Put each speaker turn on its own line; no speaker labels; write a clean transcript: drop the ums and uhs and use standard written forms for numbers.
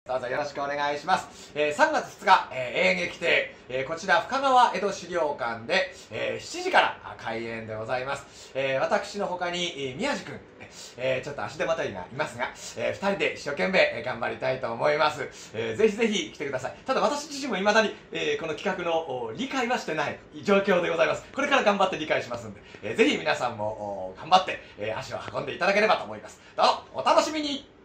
どうぞよろしくお願いします。3月2日、演劇亭、こちら深川江戸資料館で、7時から開演でございます。私の他に、宮治君、ちょっと足手まといがいますが、2人で一生懸命頑張りたいと思います。ぜひぜひ来てください。ただ私自身も未だに、この企画の理解はしてない状況でございます。これから頑張って理解しますんで、ぜひ皆さんも頑張って、足を運んでいただければと思います。どうぞお楽しみに。